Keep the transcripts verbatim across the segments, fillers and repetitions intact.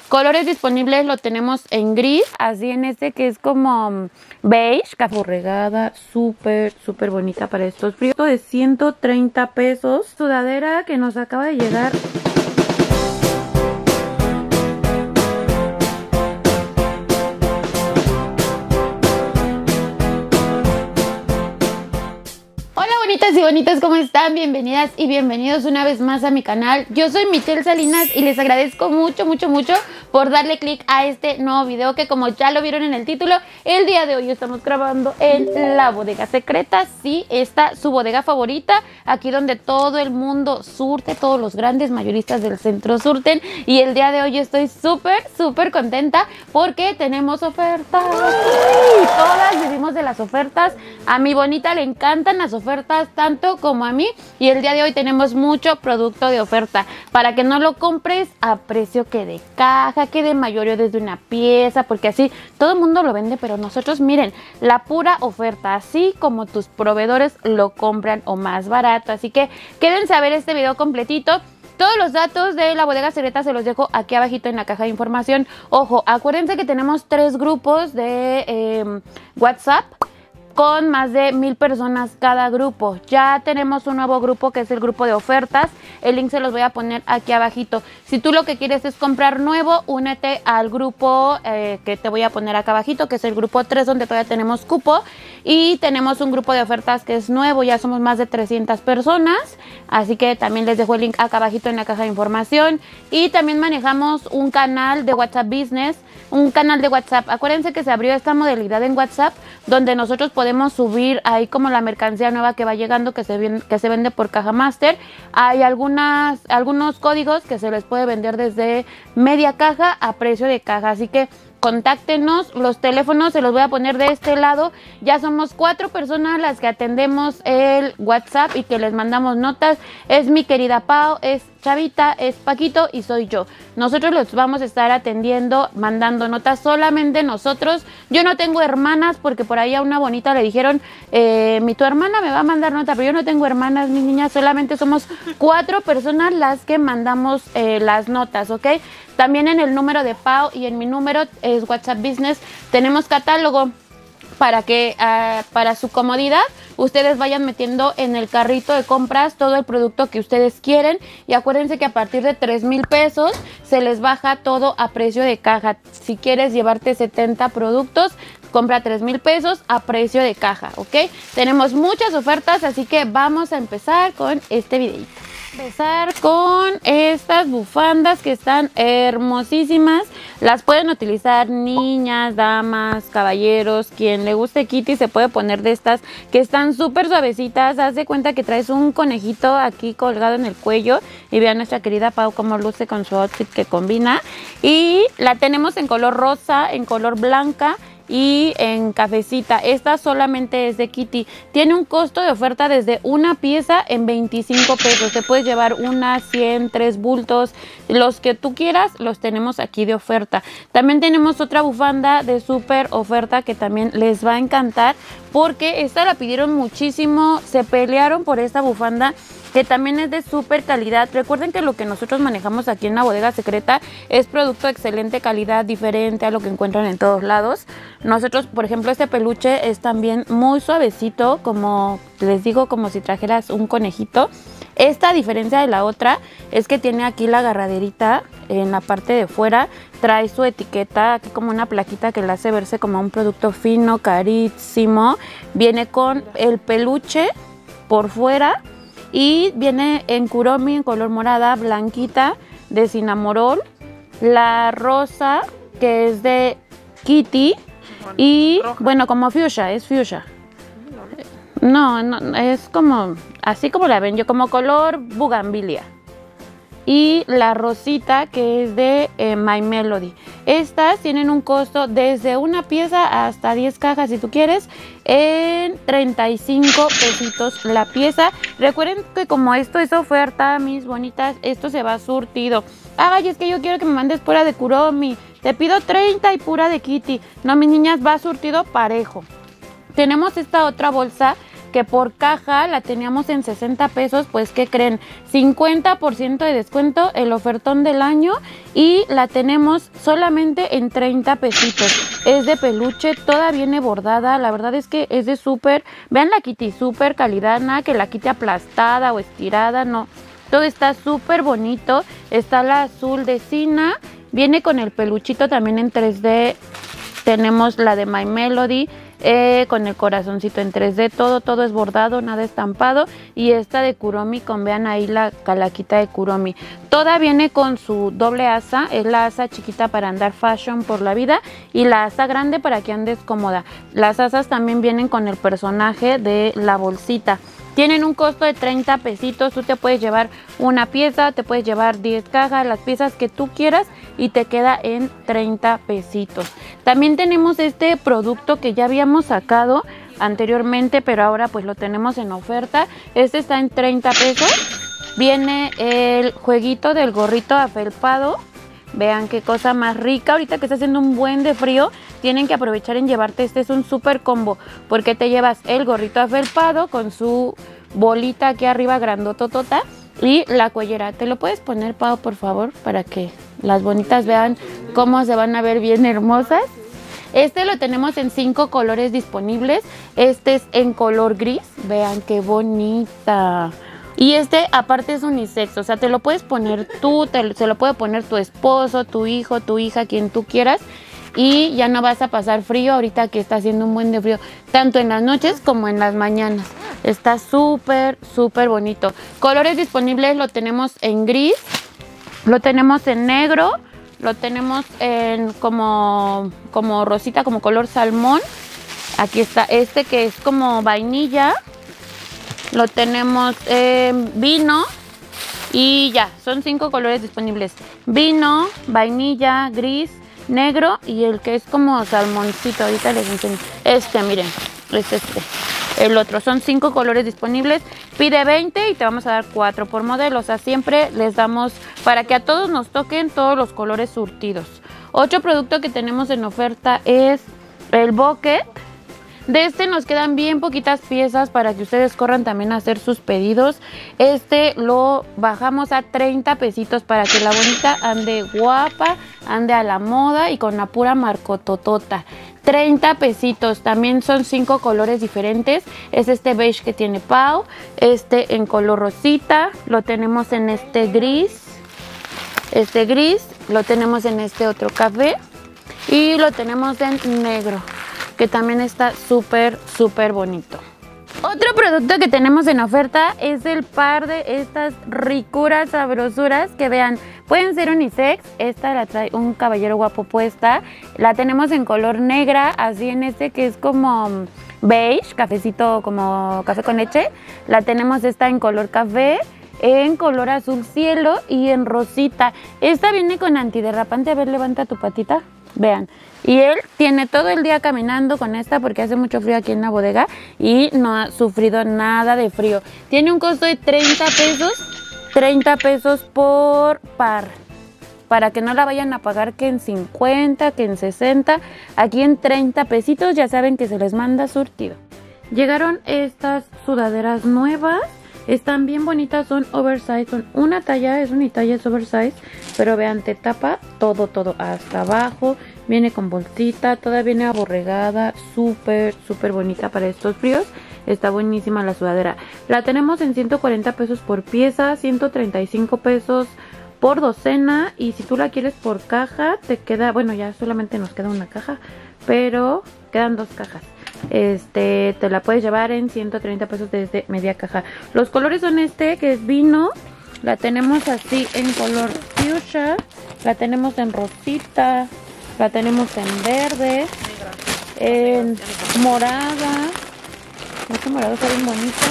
Colores disponibles lo tenemos en gris, así en este que es como beige, café regada, súper, súper bonita para estos fríos. De ciento treinta pesos. Sudadera que nos acaba de llegar. Y bonitas, ¿cómo están? Bienvenidas y bienvenidos una vez más a mi canal. Yo soy Michelle Salinas y les agradezco mucho, mucho, mucho por darle click a este nuevo video que, como ya lo vieron en el título, el día de hoy estamos grabando en la bodega secreta. Sí, esta su bodega favorita, aquí donde todo el mundo surte, todos los grandes mayoristas del centro surten. Y el día de hoy estoy súper, súper contenta porque tenemos ofertas. ¡Uy! Todas vivimos de las ofertas. A mi bonita le encantan las ofertas tanto como a mí, y el día de hoy tenemos mucho producto de oferta para que no lo compres a precio que de caja, que de mayoreo desde una pieza, porque así todo el mundo lo vende, pero nosotros, miren, la pura oferta, así como tus proveedores lo compran o más barato. Así que quédense a ver este video completito. Todos los datos de la bodega secreta se los dejo aquí abajito en la caja de información. Ojo, acuérdense que tenemos tres grupos de eh, WhatsApp con más de mil personas cada grupo. Ya tenemos un nuevo grupo que es el grupo de ofertas. El link se los voy a poner aquí abajito. Si tú lo que quieres es comprar nuevo, únete al grupo eh, que te voy a poner acá abajito, que es el grupo tres, donde todavía tenemos cupo. Y tenemos un grupo de ofertas que es nuevo, ya somos más de trescientas personas. Así que también les dejo el link acá abajito en la caja de información. Y también manejamos un canal de WhatsApp Business, un canal de WhatsApp. Acuérdense que se abrió esta modalidad en WhatsApp, donde nosotros podemos Podemos subir ahí como la mercancía nueva que va llegando, que se, ven, que se vende por Caja Master. Hay algunas, algunos códigos que se les puede vender desde media caja a precio de caja. Así que contáctenos, los teléfonos se los voy a poner de este lado. Ya somos cuatro personas las que atendemos el WhatsApp y que les mandamos notas. Es mi querida Pau, es Chavita, es Paquito y soy yo. Nosotros los vamos a estar atendiendo, mandando notas solamente nosotros. Yo no tengo hermanas, porque por ahí a una bonita le dijeron, eh, mi tu hermana me va a mandar nota, pero yo no tengo hermanas, mis niñas. Solamente somos cuatro personas las que mandamos eh, las notas, ¿ok? También en el número de Pau y en mi número es WhatsApp Business, tenemos catálogo para que uh, para su comodidad ustedes vayan metiendo en el carrito de compras todo el producto que ustedes quieren. Y acuérdense que a partir de tres mil pesos se les baja todo a precio de caja. Si quieres llevarte setenta productos, compra tres mil pesos a precio de caja, ¿ok? Tenemos muchas ofertas, así que vamos a empezar con este videito. Empezar con estas bufandas que están hermosísimas. Las pueden utilizar niñas, damas, caballeros. Quien le guste Kitty se puede poner de estas que están súper suavecitas. Haz de cuenta que traes un conejito aquí colgado en el cuello. Y vean nuestra querida Pau cómo luce con su outfit que combina. Y la tenemos en color rosa, en color blanca y en cafecita. Esta solamente es de Kitty. Tiene un costo de oferta desde una pieza en veinticinco pesos. Te puedes llevar una, cien, tres bultos, los que tú quieras, los tenemos aquí de oferta. También tenemos otra bufanda de súper oferta que también les va a encantar, porque esta la pidieron muchísimo, se pelearon por esta bufanda, que también es de súper calidad. Recuerden que lo que nosotros manejamos aquí en la bodega secreta es producto de excelente calidad, diferente a lo que encuentran en todos lados. Nosotros, por ejemplo, este peluche es también muy suavecito, como les digo, como si trajeras un conejito. Esta, a diferencia de la otra, es que tiene aquí la agarraderita en la parte de fuera. Trae su etiqueta, aquí como una plaquita que le hace verse como un producto fino, carísimo. Viene con el peluche por fuera. Y viene en Kuromi, en color morada, blanquita, de Cinnamoroll. La rosa, que es de Kitty. Y, bueno, como fuchsia, es fuchsia. No, no, es como, así como la ven yo, como color bugambilia. Y la rosita, que es de eh, My Melody. Estas tienen un costo desde una pieza hasta diez cajas, si tú quieres, en treinta y cinco pesitos la pieza. Recuerden que como esto es oferta, mis bonitas, esto se va surtido. Ay, es que yo quiero que me mandes pura de Kuromi. Te pido treinta y pura de Kitty. No, mis niñas, va surtido parejo. Tenemos esta otra bolsa que por caja la teníamos en sesenta pesos, pues ¿qué creen? cincuenta por ciento de descuento, el ofertón del año, y la tenemos solamente en treinta pesitos. Es de peluche, toda viene bordada, la verdad es que es de súper, vean la Kitty, súper calidad, nada que la Kitty aplastada o estirada, no. Todo está súper bonito. Está la azul de Sina. Viene con el peluchito también en tres D. Tenemos la de My Melody. Eh, con el corazoncito en tres D. Todo, todo es bordado, nada estampado. Y esta de Kuromi, con vean ahí la calaquita de Kuromi. Toda viene con su doble asa. Es la asa chiquita para andar fashion por la vida. Y la asa grande para que andes cómoda. Las asas también vienen con el personaje de la bolsita. Tienen un costo de treinta pesitos, tú te puedes llevar una pieza, te puedes llevar diez cajas, las piezas que tú quieras y te queda en treinta pesitos. También tenemos este producto que ya habíamos sacado anteriormente, pero ahora pues lo tenemos en oferta. Este está en treinta pesos. Viene el jueguito del gorrito afelpado. Vean qué cosa más rica. Ahorita que está haciendo un buen de frío, tienen que aprovechar en llevarte este. Es un súper combo porque te llevas el gorrito afelpado con su bolita aquí arriba grandototota y la cuellera. ¿Te lo puedes poner, Pau, por favor? Para que las bonitas vean cómo se van a ver bien hermosas. Este lo tenemos en cinco colores disponibles. Este es en color gris. Vean qué bonita. Y este aparte es unisex, o sea, te lo puedes poner tú, te, se lo puede poner tu esposo, tu hijo, tu hija, quien tú quieras. Y ya no vas a pasar frío ahorita que está haciendo un buen de frío, tanto en las noches como en las mañanas. Está súper, súper bonito. Colores disponibles lo tenemos en gris, lo tenemos en negro, lo tenemos en como, como rosita, como color salmón. Aquí está este que es como vainilla. Lo tenemos en vino y ya, son cinco colores disponibles. Vino, vainilla, gris, negro y el que es como salmoncito. Ahorita les enseño. Este, miren, es este. El otro, son cinco colores disponibles. Pide veinte y te vamos a dar cuatro por modelo. O sea, siempre les damos para que a todos nos toquen todos los colores surtidos. Otro producto que tenemos en oferta es el bucket. De este nos quedan bien poquitas piezas para que ustedes corran también a hacer sus pedidos. Este lo bajamos a treinta pesitos para que la bonita ande guapa, ande a la moda y con la pura marcototota. treinta pesitos, también son cinco colores diferentes. Es este beige que tiene Pau, este en color rosita, lo tenemos en este gris, este gris, lo tenemos en este otro café y lo tenemos en negro, que también está súper, súper bonito. Otro producto que tenemos en oferta es el par de estas ricuras, sabrosuras, que vean, pueden ser unisex. Esta la trae un caballero guapo puesta. La tenemos en color negra, así en este que es como beige, cafecito, como café con leche. La tenemos esta en color café, en color azul cielo y en rosita. Esta viene con antiderrapante. A ver, levanta tu patita. Vean, y él tiene todo el día caminando con esta porque hace mucho frío aquí en la bodega y no ha sufrido nada de frío. Tiene un costo de treinta pesos, treinta pesos por par, para que no la vayan a pagar que en cincuenta, que en sesenta, aquí en treinta pesitos. Ya saben que se les manda surtido. Llegaron estas sudaderas nuevas. Están bien bonitas, son oversize, son una talla, es una talla, es oversize, pero vean, te tapa todo, todo, hasta abajo, viene con bolsita, toda viene aborregada, súper, súper bonita para estos fríos. Está buenísima la sudadera. La tenemos en ciento cuarenta pesos por pieza, ciento treinta y cinco pesos por docena, y si tú la quieres por caja, te queda, bueno, ya solamente nos queda una caja, pero quedan dos cajas. Este, te la puedes llevar en ciento treinta pesos desde media caja. Los colores son este, que es vino. La tenemos así en color fuchsia. La tenemos en rosita. La tenemos en verde. En morada. Este morado está bien bonito.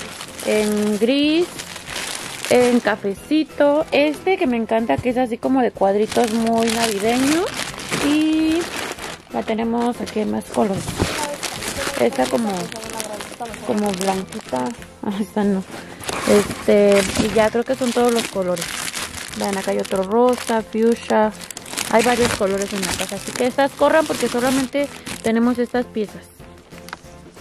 En gris. En cafecito. Este que me encanta, que es así como de cuadritos, muy navideño. Y la tenemos aquí en más colores. Esta como, como blanquita. Ah, esta no. Este, y ya creo que son todos los colores. Vean, acá hay otro rosa, fuchsia. Hay varios colores en la caja. Así que estas corran porque solamente tenemos estas piezas.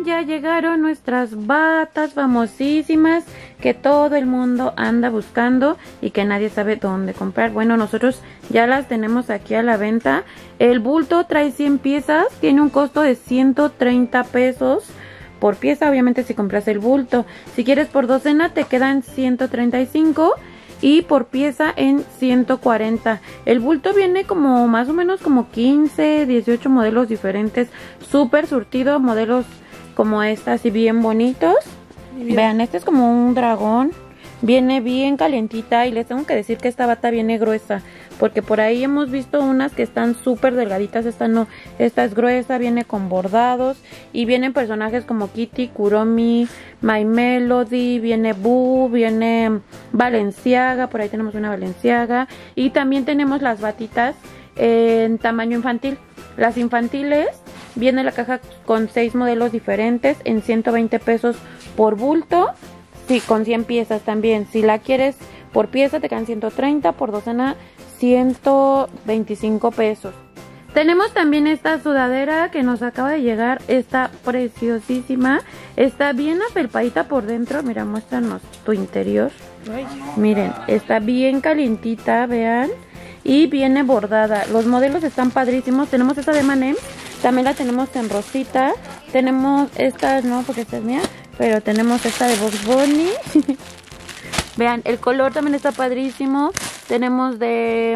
creen? Ya llegaron nuestras batas famosísimas que todo el mundo anda buscando y que nadie sabe dónde comprar. Bueno, nosotros ya las tenemos aquí a la venta. El bulto trae cien piezas, tiene un costo de ciento treinta pesos por pieza, obviamente si compras el bulto. Si quieres por docena te quedan ciento treinta y cinco y por pieza en ciento cuarenta. El bulto viene como más o menos como quince, dieciocho modelos diferentes, súper surtido, modelos como estas y bien bonitos. Bien. Vean, este es como un dragón, viene bien calientita y les tengo que decir que esta bata viene gruesa, porque por ahí hemos visto unas que están súper delgaditas. Esta no, esta es gruesa, viene con bordados y vienen personajes como Kitty, Kuromi, My Melody, viene Boo, viene Balenciaga, por ahí tenemos una Balenciaga y también tenemos las batitas en tamaño infantil. Las infantiles viene la caja con seis modelos diferentes en ciento veinte pesos por bulto, sí, con cien piezas también. Si la quieres por pieza te quedan ciento treinta, por docena ciento veinticinco pesos. Tenemos también esta sudadera que nos acaba de llegar, está preciosísima, está bien afelpadita por dentro. Mira, muéstranos tu interior. Miren, está bien calientita, vean, y viene bordada. Los modelos están padrísimos. Tenemos esta de M and M, también la tenemos en rosita. Tenemos esta, no, porque esta es mía, pero tenemos esta de Bugs Bunny. Vean, el color también está padrísimo. Tenemos de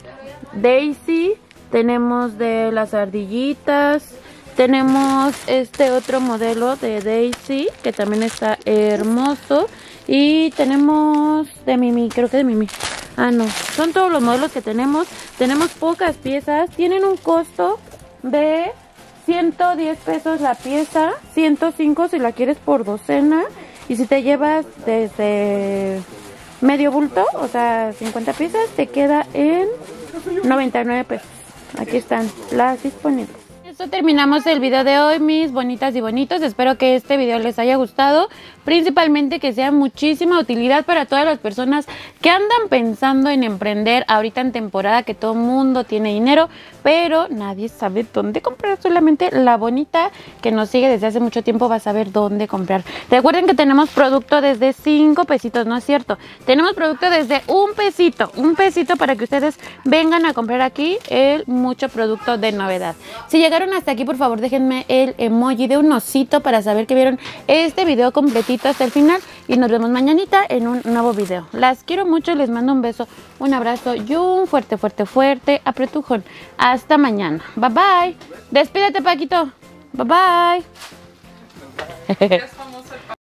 Daisy, tenemos de las ardillitas, tenemos este otro modelo de Daisy que también está hermoso, y tenemos de Mimi, creo que de Mimi. Ah, no, son todos los modelos que tenemos. Tenemos pocas piezas, tienen un costo de ciento diez pesos la pieza, ciento cinco si la quieres por docena, y si te llevas desde medio bulto, o sea cincuenta piezas, te queda en noventa y nueve pesos. Aquí están las disponibles. Esto terminamos el video de hoy, mis bonitas y bonitos. Espero que este video les haya gustado, principalmente que sea muchísima utilidad para todas las personas que andan pensando en emprender ahorita en temporada, que todo el mundo tiene dinero, pero nadie sabe dónde comprar. Solamente la bonita que nos sigue desde hace mucho tiempo va a saber dónde comprar. Recuerden que tenemos producto desde cinco pesitos, ¿no es cierto? Tenemos producto desde un pesito, un pesito para que ustedes vengan a comprar aquí el mucho producto de novedad. Si llegaron hasta aquí, por favor déjenme el emoji de un osito para saber que vieron este video completito hasta el final, y nos vemos mañanita en un nuevo video. Las quiero mucho, les mando un beso, un abrazo y un fuerte, fuerte, fuerte apretujón. Hasta mañana. Bye bye. Despídete, Paquito. Bye bye.